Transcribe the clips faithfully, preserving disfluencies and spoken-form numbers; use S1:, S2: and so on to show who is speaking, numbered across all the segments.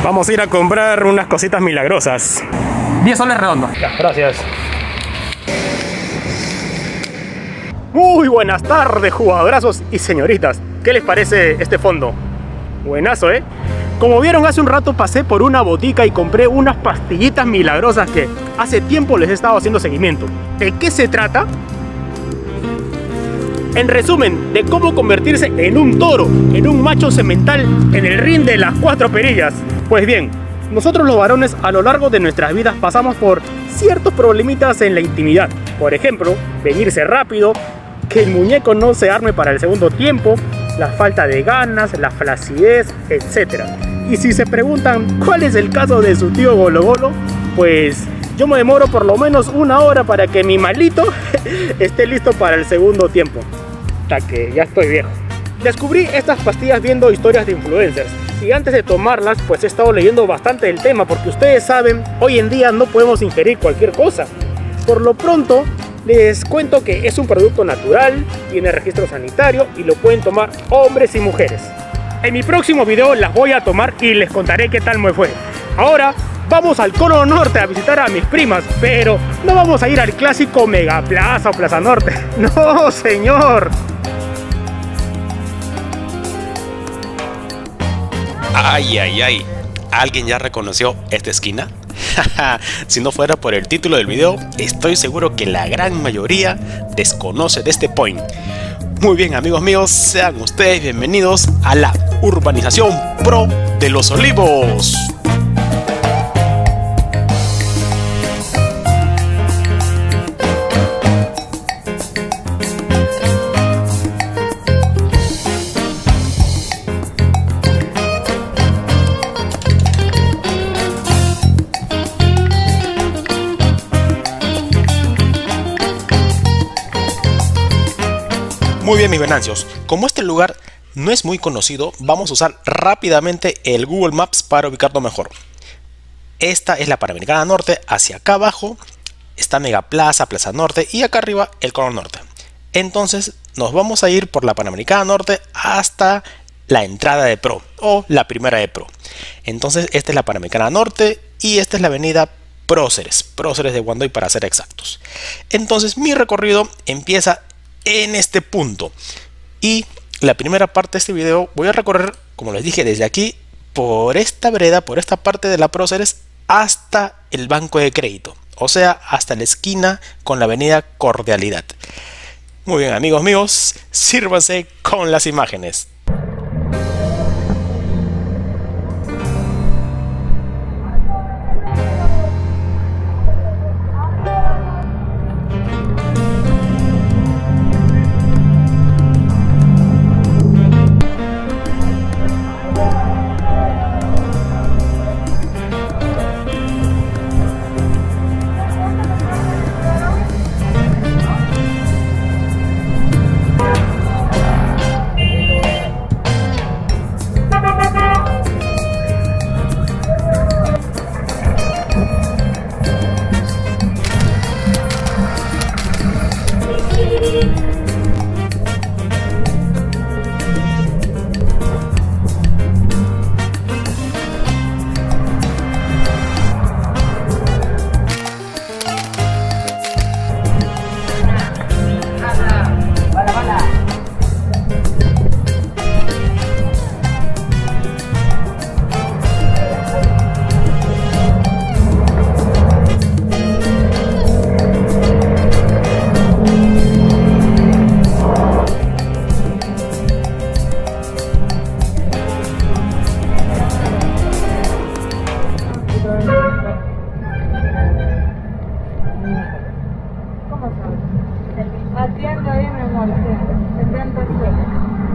S1: Vamos a ir a comprar unas cositas milagrosas. diez soles redondos. Ya, gracias. Muy buenas tardes, jugadorazos y señoritas. ¿Qué les parece este fondo? Buenazo, ¿eh? Como vieron, hace un rato pasé por una botica y compré unas pastillitas milagrosas que hace tiempo les he estado haciendo seguimiento. ¿De qué se trata? En resumen, de cómo convertirse en un toro, en un macho semental en el ring de las cuatro perillas. Pues bien, nosotros los varones a lo largo de nuestras vidas pasamos por ciertos problemitas en la intimidad. Por ejemplo, venirse rápido, que el muñeco no se arme para el segundo tiempo, la falta de ganas, la flacidez, etcétera. Y si se preguntan cuál es el caso de su tío Golo Golo, pues yo me demoro por lo menos una hora para que mi malito esté listo para el segundo tiempo. Hasta que ya estoy viejo. Descubrí estas pastillas viendo historias de influencers. Y antes de tomarlas, pues he estado leyendo bastante del tema, porque ustedes saben, hoy en día no podemos ingerir cualquier cosa. Por lo pronto, les cuento que es un producto natural, tiene registro sanitario y lo pueden tomar hombres y mujeres. En mi próximo video las voy a tomar y les contaré qué tal me fue. Ahora vamos al Cono Norte a visitar a mis primas, pero no vamos a ir al clásico Mega Plaza o Plaza Norte. No, señor.
S2: Ay, ay, ay. ¿Alguien ya reconoció esta esquina? Si no fuera por el título del video, estoy seguro que la gran mayoría desconoce de este point. Muy bien, amigos míos, sean ustedes bienvenidos a la urbanización pro de Los Olivos. Muy bien, mis venancios, como este lugar no es muy conocido, vamos a usar rápidamente el Google Maps para ubicarlo mejor. Esta es la Panamericana Norte, hacia acá abajo está Mega Plaza, Plaza Norte y acá arriba el Cono Norte. Entonces nos vamos a ir por la Panamericana Norte hasta la entrada de Pro o la primera de Pro. Entonces esta es la Panamericana Norte y esta es la avenida Próceres, Próceres de Guandoy para ser exactos. Entonces mi recorrido empieza en este punto y la primera parte de este video voy a recorrer, como les dije, desde aquí por esta vereda, por esta parte de la Próceres hasta el banco de crédito, o sea hasta la esquina con la avenida Cordialidad. Muy bien, amigos míos, sírvanse con las imágenes.
S3: Atiendo ahí, mi amor, setenta soles.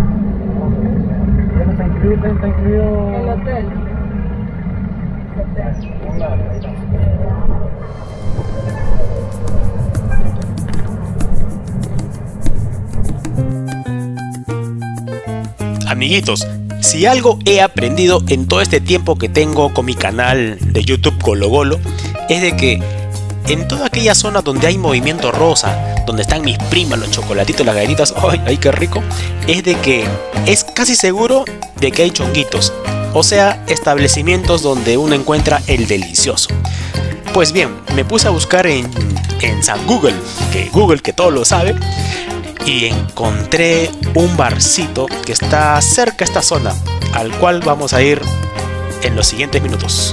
S1: ¿Está incluido? ¿Está incluido?
S3: El hotel.
S2: Amiguitos, si algo he aprendido en todo este tiempo que tengo con mi canal de YouTube Golo Golo, es de que en toda aquella zona donde hay movimiento rosa, donde están mis primas, los chocolatitos, las galletitas, ¡ay, ay qué rico! Es de que es casi seguro de que hay chonguitos. o sea, establecimientos donde uno encuentra el delicioso. Pues bien, me puse a buscar en, en San Google, que Google que todo lo sabe, y encontré un barcito que está cerca de esta zona, al cual vamos a ir en los siguientes minutos.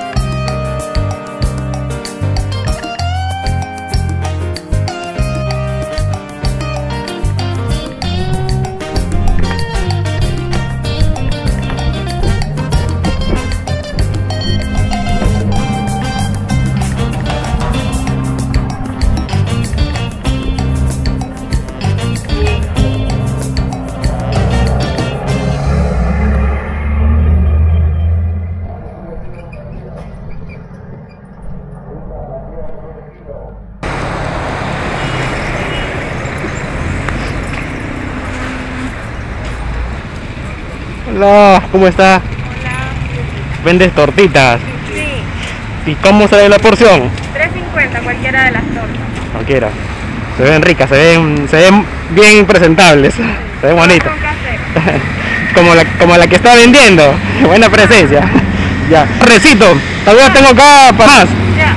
S1: Hola, ¿cómo está?
S3: Hola.
S1: ¿Vendes tortitas?
S3: Sí,
S1: ¿Y cómo sale la porción?
S3: tres cincuenta cualquiera de las tortas.
S1: Cualquiera. Se ven ricas, se ven, se ven bien presentables, se ven bonitas.
S3: Con café.
S1: Como la, como la que está vendiendo. Buena presencia. Ya. Recito, todavía tengo acá para más.
S3: Ya.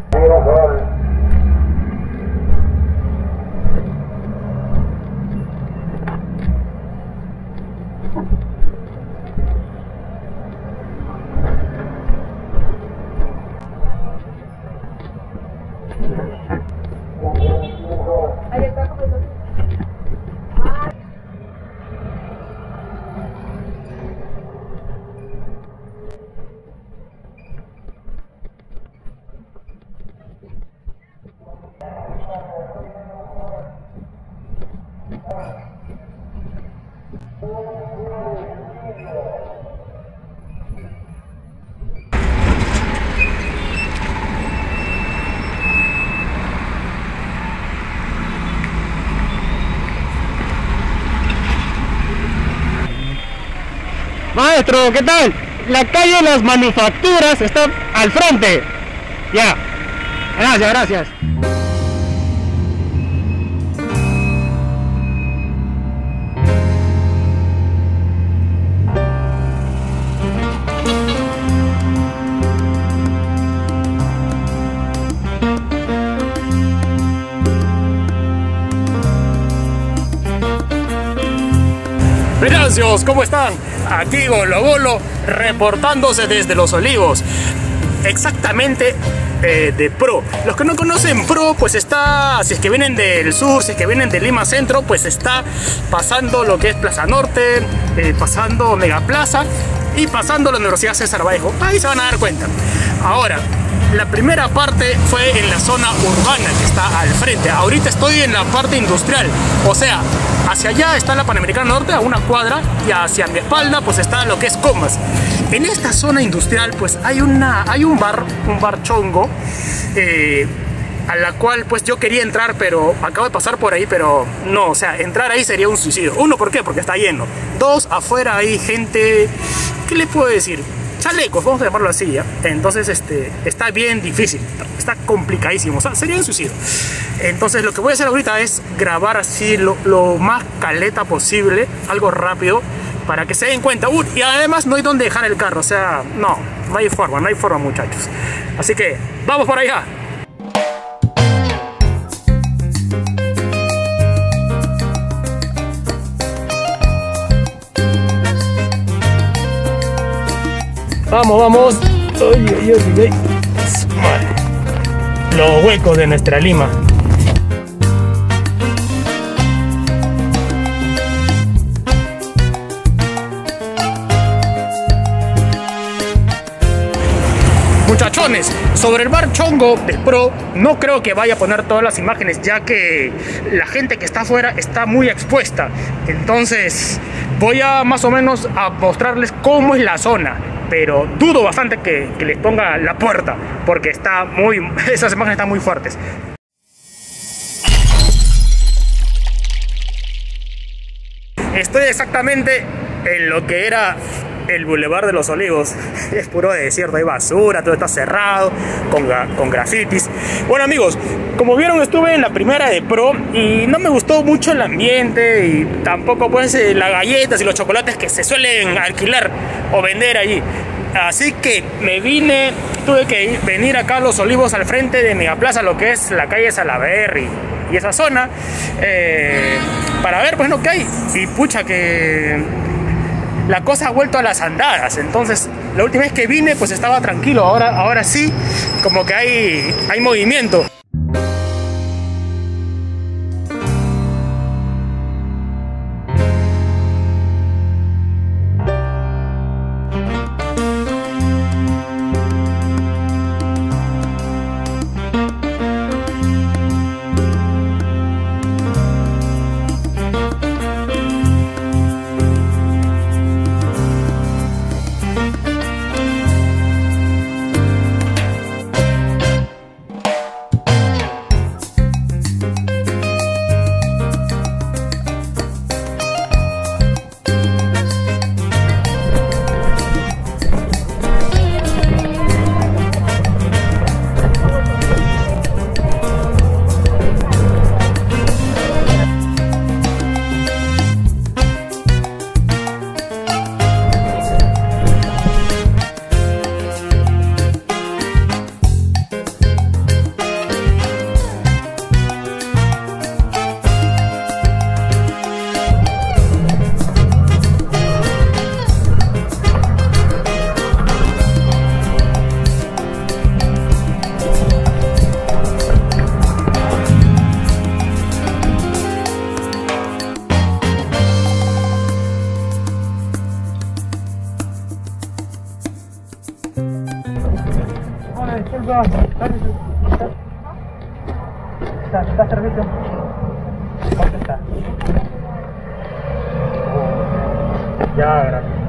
S1: Maestro, ¿qué tal? La calle de las manufacturas está al frente. Ya. Gracias, gracias.
S4: Venancios, ¿cómo están? Aquí Golo Golo reportándose desde Los Olivos, exactamente eh, de Pro. Los que no conocen Pro, pues está, si es que vienen del sur, si es que vienen de Lima Centro, pues está pasando lo que es Plaza Norte, eh, pasando Megaplaza y pasando la Universidad César Vallejo. Ahí se van a dar cuenta. Ahora, la primera parte fue en la zona urbana que está al frente. Ahorita estoy en la parte industrial, o sea, hacia allá está la Panamericana Norte a una cuadra y hacia mi espalda pues está lo que es Comas. En esta zona industrial pues hay, una, hay un bar, un bar chongo, eh, a la cual pues yo quería entrar, pero acabo de pasar por ahí, pero no, o sea, entrar ahí sería un suicidio. Uno, ¿por qué? Porque está lleno. Dos, afuera hay gente, ¿qué le puedo decir? Chalecos, vamos a llamarlo así, ¿ya? Entonces este, está bien difícil, está complicadísimo, o sea, sería un suicidio. Entonces lo que voy a hacer ahorita es grabar así lo, lo más caleta posible, algo rápido, para que se den cuenta. Uh, y además no hay donde dejar el carro, o sea, no, no hay forma, no hay forma, muchachos. Así que, ¡vamos por allá!
S1: Vamos, vamos. Ay, ay, ay, ay.
S4: Los huecos de nuestra Lima. Muchachones, sobre el bar chongo de Pro, no creo que vaya a poner todas las imágenes, ya que la gente que está afuera está muy expuesta. Entonces, voy a más o menos a mostrarles cómo es la zona. Pero dudo bastante que, que les ponga la puerta, porque está muy, esas imágenes están muy fuertes. Estoy exactamente en lo que era el Boulevard de los Olivos. Es puro desierto, hay basura, todo está cerrado, con, con grafitis. Bueno amigos, como vieron estuve en la primera de Pro y no me gustó mucho el ambiente y tampoco pues las galletas y los chocolates que se suelen alquilar o vender allí. Así que me vine, tuve que ir, venir acá a Los Olivos al frente de Megaplaza, lo que es la calle Salaberry y esa zona, eh, para ver pues lo que hay. Y pucha que la cosa ha vuelto a las andadas. Entonces la última vez que vine pues estaba tranquilo, ahora, ahora sí como que hay, hay movimiento.
S1: ¿Está, está servicio? ¿Cuánto está? Oh, ya, gracias.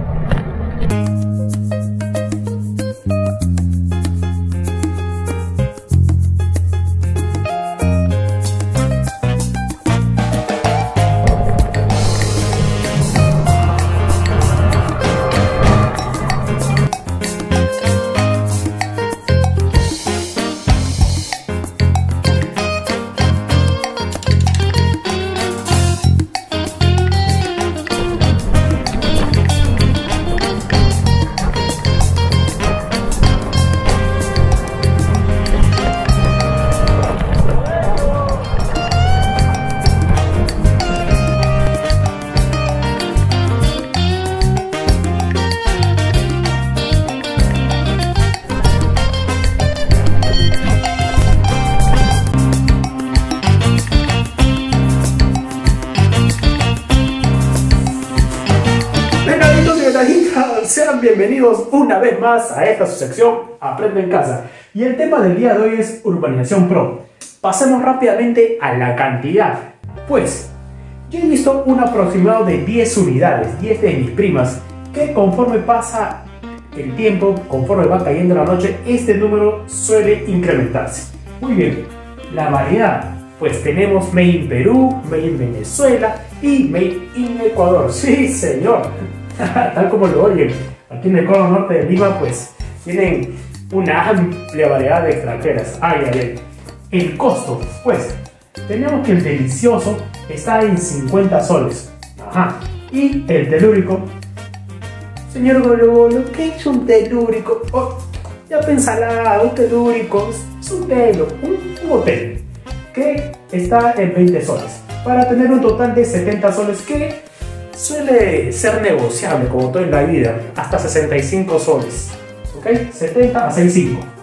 S1: Sean bienvenidos una vez más a esta su sección Aprende en Casa. Y el tema del día de hoy es Urbanización Pro. Pasemos rápidamente a la cantidad. Pues, yo he visto un aproximado de diez unidades, diez de mis primas, que conforme pasa el tiempo, conforme va cayendo la noche, este número suele incrementarse. Muy bien, la variedad. Pues tenemos Made in Perú, Made in Venezuela y Made in Ecuador. Sí, señor. Tal como lo oyen, aquí en el cono norte de Lima pues tienen una amplia variedad de extranjeras. Ay, ay, ay. El costo, pues tenemos que el delicioso está en cincuenta soles. Ajá. Y el telúrico, señor Golo Golo, ¿qué es un telúrico? Oh, ya pensará, un telúrico es un telo, un, un hotel que está en veinte soles para tener un total de setenta soles que suele ser negociable, como todo en la vida, hasta sesenta y cinco soles. ¿Ok? setenta a sesenta y cinco.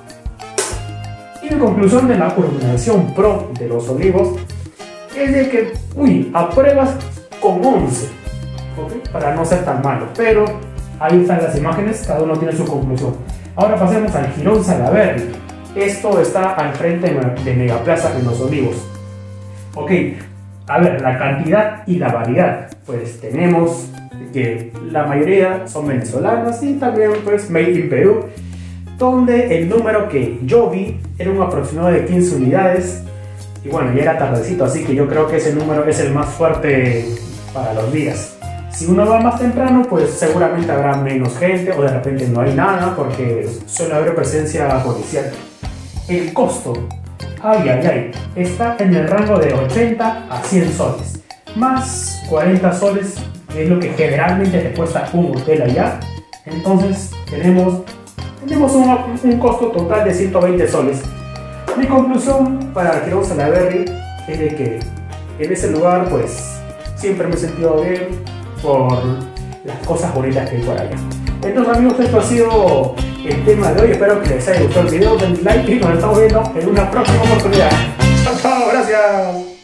S1: Y en conclusión de la Urbanización Pro de Los Olivos es de que, uy, apruebas con once, ¿ok? Para no ser tan malo, pero ahí están las imágenes, cada uno tiene su conclusión. Ahora pasemos al Jirón Salaberry. Esto está al frente de Megaplaza en Los Olivos. Ok. A ver, la cantidad y la variedad, pues tenemos que la mayoría son venezolanas y también pues Made in Perú, donde el número que yo vi era un aproximado de quince unidades y bueno, ya era tardecito, así que yo creo que ese número es el más fuerte para los días. Si uno va más temprano, pues seguramente habrá menos gente o de repente no hay nada porque suele haber presencia policial. El costo, ay ay ay, está en el rango de ochenta a cien soles, más cuarenta soles, que es lo que generalmente te cuesta un hotel allá. Entonces tenemos, tenemos un, un costo total de ciento veinte soles. Mi conclusión para que vamos a la Berry es de que en ese lugar pues siempre me he sentido bien por las cosas bonitas que hay por allá. Entonces amigos, esto ha sido el tema de hoy. Espero que les haya gustado el video, denle like y nos estamos viendo en una próxima oportunidad. Chao, chao, gracias.